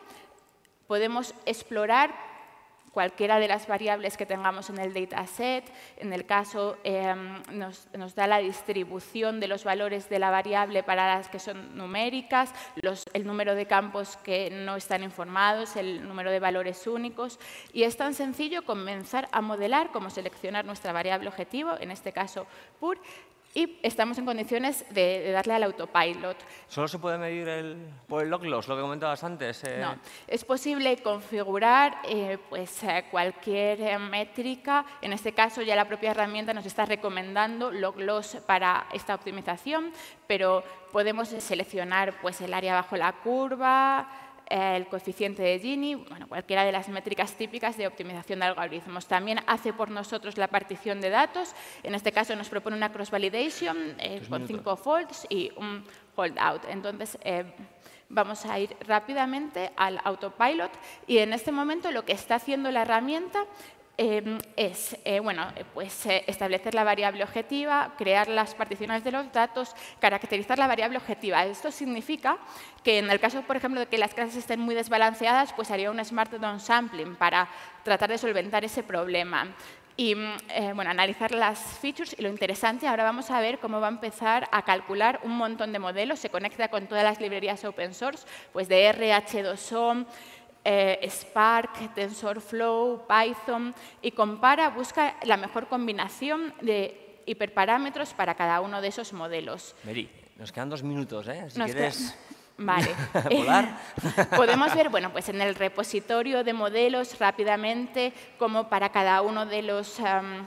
podemos explorar cualquiera de las variables que tengamos en el dataset. En el caso, eh, nos, nos da la distribución de los valores de la variable para las que son numéricas, los, el número de campos que no están informados, el número de valores únicos. Y es tan sencillo comenzar a modelar cómo seleccionar nuestra variable objetivo, en este caso P U R, y estamos en condiciones de, de darle al autopilot. ¿Solo se puede medir el, por el log loss, lo que comentabas antes? Eh... No, es posible configurar eh, pues, eh, cualquier eh, métrica. En este caso, ya la propia herramienta nos está recomendando log loss para esta optimización, pero podemos seleccionar pues, el área bajo la curva, el coeficiente de Gini, bueno, cualquiera de las métricas típicas de optimización de algoritmos. También hace por nosotros la partición de datos. En este caso nos propone una cross-validation eh, con cinco folds y un holdout. Entonces, eh, vamos a ir rápidamente al autopilot y en este momento lo que está haciendo la herramienta Eh, es eh, bueno, pues, eh, establecer la variable objetiva, crear las particiones de los datos, caracterizar la variable objetiva. Esto significa que en el caso, por ejemplo, de que las clases estén muy desbalanceadas, pues haría un smart downsampling para tratar de solventar ese problema. Y eh, bueno, analizar las features. Y lo interesante, ahora vamos a ver cómo va a empezar a calcular un montón de modelos. Se conecta con todas las librerías open source, pues de R, H dos O, Eh, Spark, TensorFlow, Python, y compara, busca la mejor combinación de hiperparámetros para cada uno de esos modelos. Mary, nos quedan dos minutos, ¿eh? Si nos quieres... Vale. ¿Volar? Podemos ver, bueno, pues en el repositorio de modelos rápidamente cómo para cada uno de los um,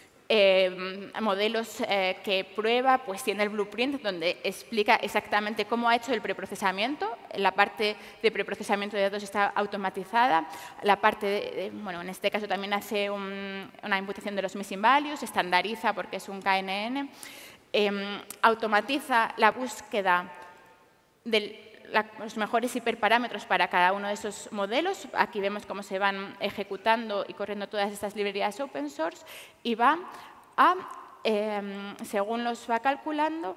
Eh, modelos eh, que prueba, pues tiene el blueprint donde explica exactamente cómo ha hecho el preprocesamiento. La parte de preprocesamiento de datos está automatizada. La parte, de, de, bueno, en este caso también hace un, una imputación de los missing values, estandariza porque es un K N N, eh, automatiza la búsqueda del la, los mejores hiperparámetros para cada uno de esos modelos. Aquí vemos cómo se van ejecutando y corriendo todas estas librerías open source y va a, eh, según los va calculando,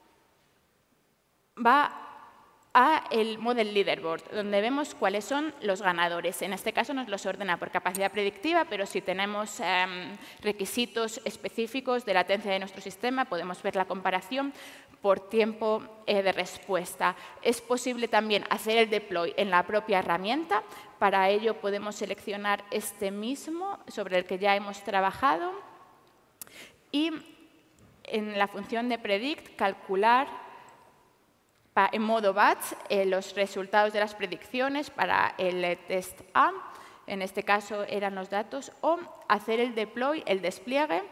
va a el Model Leaderboard, donde vemos cuáles son los ganadores. En este caso nos los ordena por capacidad predictiva, pero si tenemos eh, requisitos específicos de latencia de nuestro sistema, podemos ver la comparación por tiempo eh, de respuesta. Es posible también hacer el deploy en la propia herramienta. Para ello podemos seleccionar este mismo, sobre el que ya hemos trabajado, y en la función de predict calcular en modo batch eh, los resultados de las predicciones para el eh, test A, en este caso eran los datos, o hacer el deploy, el despliegue,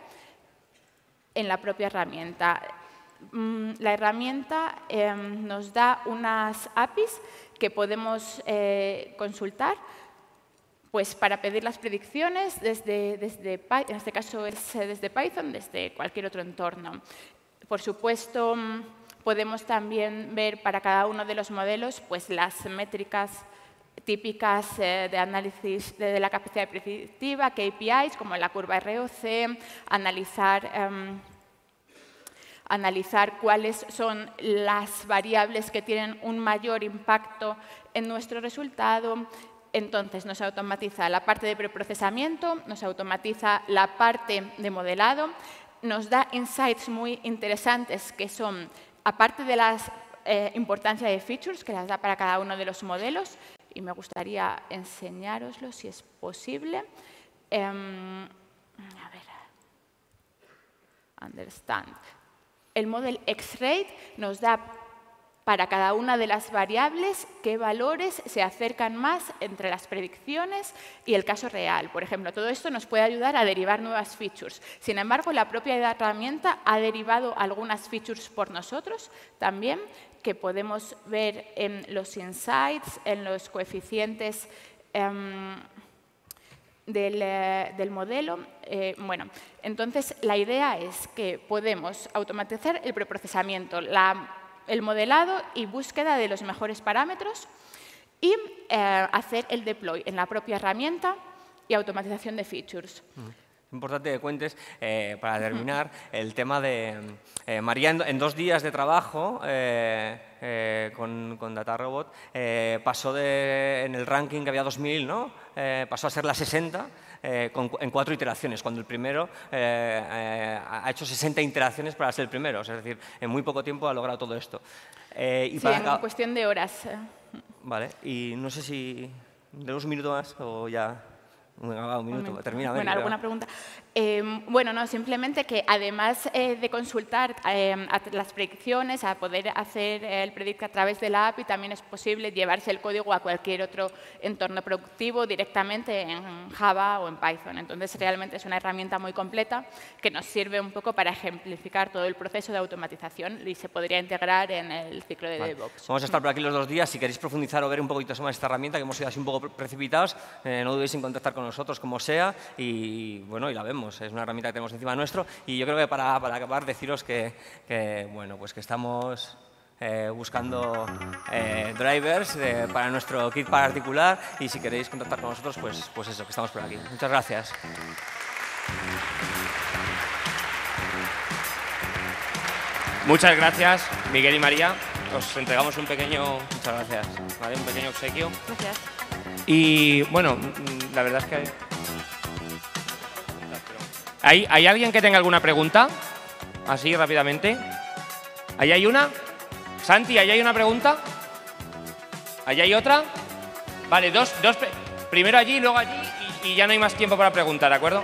en la propia herramienta. Mm, la herramienta eh, nos da unas A P Is que podemos eh, consultar pues, para pedir las predicciones, desde, desde, en este caso es desde Python, desde cualquier otro entorno. Por supuesto, podemos también ver para cada uno de los modelos pues, las métricas típicas eh, de análisis de, de la capacidad predictiva, K P Is, como la curva R O C, analizar, eh, analizar cuáles son las variables que tienen un mayor impacto en nuestro resultado. Entonces, nos automatiza la parte de preprocesamiento, nos automatiza la parte de modelado, nos da insights muy interesantes que son, aparte de la eh, importancia de features que las da para cada uno de los modelos, y me gustaría enseñároslo si es posible. Eh, a ver, understand. El model X-Rate nos da para cada una de las variables qué valores se acercan más entre las predicciones y el caso real. Por ejemplo, todo esto nos puede ayudar a derivar nuevas features. Sin embargo, la propia herramienta ha derivado algunas features por nosotros también, que podemos ver en los insights, en los coeficientes um, del, eh, del modelo. Eh, bueno, entonces, la idea es que podemos automatizar el preprocesamiento, la el modelado y búsqueda de los mejores parámetros y eh, hacer el deploy en la propia herramienta y automatización de features. Es importante que cuentes, eh, para terminar, el tema de eh, María en, en dos días de trabajo eh, eh, con, con DataRobot eh, pasó de, en el ranking que había dos mil, ¿no? Eh, pasó a ser la sesenta. Eh, con, en cuatro iteraciones, cuando el primero eh, eh, ha hecho sesenta iteraciones para ser el primero. Es decir, en muy poco tiempo ha logrado todo esto. Eh, y sí, para... en cuestión de horas. Vale, y no sé si tenemos un minuto más o ya... Venga, un minuto, un termina. Bueno, ¿alguna pregunta? Eh, bueno, no, simplemente que además eh, de consultar eh, las predicciones, a poder hacer el predict a través de la A P I, también es posible llevarse el código a cualquier otro entorno productivo directamente en Java o en Python. Entonces, realmente es una herramienta muy completa que nos sirve un poco para ejemplificar todo el proceso de automatización y se podría integrar en el ciclo de vale. DevOps. Vamos a estar por aquí los dos días. Si queréis profundizar o ver un poquito más esta herramienta, que hemos sido así un poco precipitados, eh, no dudéis en contactar con nosotros como sea y bueno, y la vemos, es una herramienta que tenemos encima nuestro y yo creo que para, para acabar deciros que, que, bueno, pues que estamos eh, buscando eh, drivers eh, para nuestro kit particular y si queréis contactar con nosotros, pues, pues eso, que estamos por aquí. Muchas gracias. Muchas gracias, Miguel y María. Os entregamos un pequeño, Muchas gracias. ¿vale? un pequeño obsequio. Gracias. Y bueno, la verdad es que... ¿Hay, ¿Hay alguien que tenga alguna pregunta? Así, rápidamente. ¿Ahí hay una? Santi, ¿ahí hay una pregunta? ¿Ahí hay otra? Vale, dos, dos primero allí y luego allí y, y ya no hay más tiempo para preguntar, ¿de acuerdo?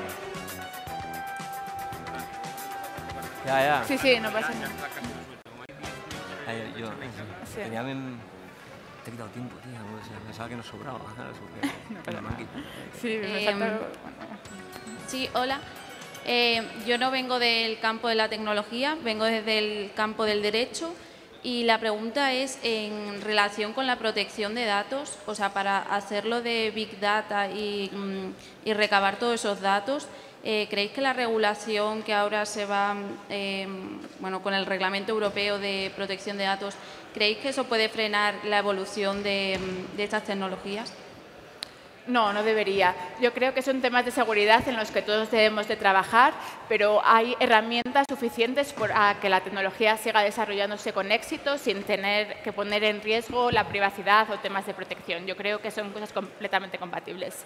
Ya, ya. Sí, sí, no pasa nada. Ay, yo, Sí. tenía, te he quitado tiempo, tía. Pensaba que nos sobraba. No pasa nada. Sí, me Eh, falta... Sí, hola. Eh, yo no vengo del campo de la tecnología, vengo desde el campo del derecho y la pregunta es en relación con la protección de datos, o sea, para hacerlo de Big Data y, y recabar todos esos datos, Eh, ¿Creéis que la regulación que ahora se va, eh, bueno, con el Reglamento Europeo de Protección de Datos, ¿creéis que eso puede frenar la evolución de, de estas tecnologías? No, no debería. Yo creo que son temas de seguridad en los que todos debemos de trabajar, pero hay herramientas suficientes para que la tecnología siga desarrollándose con éxito sin tener que poner en riesgo la privacidad o temas de protección. Yo creo que son cosas completamente compatibles.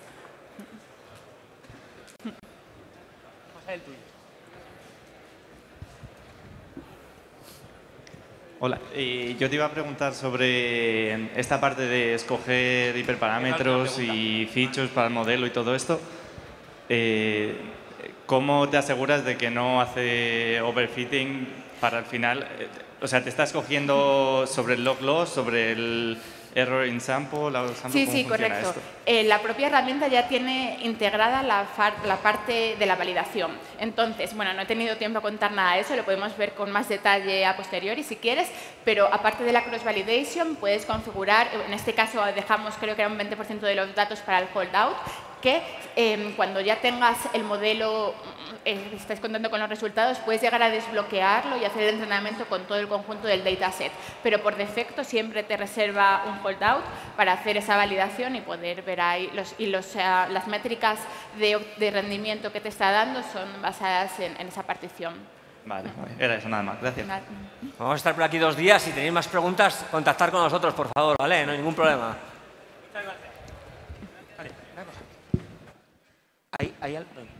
Hola, eh, yo te iba a preguntar sobre esta parte de escoger hiperparámetros y features para el modelo y todo esto. Eh, ¿Cómo te aseguras de que no hace overfitting para el final? Eh, o sea, ¿te estás cogiendo sobre el log loss, sobre el error in sample? La sample Sí, ¿cómo sí, funciona correcto. esto? Eh, la propia herramienta ya tiene integrada la, la parte de la validación. Entonces, bueno, no he tenido tiempo a contar nada de eso, lo podemos ver con más detalle a posteriori si quieres, pero aparte de la cross-validation puedes configurar, en este caso dejamos creo que era un veinte por ciento de los datos para el holdout, que eh, cuando ya tengas el modelo, eh, estés contando con los resultados, puedes llegar a desbloquearlo y hacer el entrenamiento con todo el conjunto del dataset. Pero por defecto siempre te reserva un holdout para hacer esa validación y poder ver ahí los, y los, uh, las métricas de, de rendimiento que te está dando son basadas en, en esa partición. Vale, era eso nada más. Gracias. Vamos a estar por aquí dos días. Si tenéis más preguntas, contactar con nosotros, por favor, ¿vale? No hay ningún problema. Muchas gracias. Vale, una cosa. Ahí, ahí al...